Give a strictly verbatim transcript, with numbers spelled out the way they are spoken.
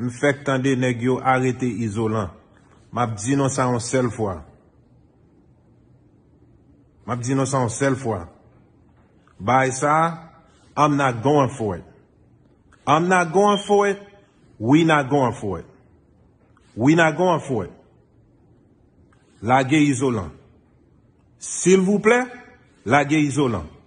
m'fait tande nèg yo arrêter isolant. M'a dit non ça une seule fois. M'a dit non ça une seule fois. By ça, I'm not going for it. I'm not going for it. We not going for it. We not going for it. Laguez isolant. S'il vous plaît, laguez isolant.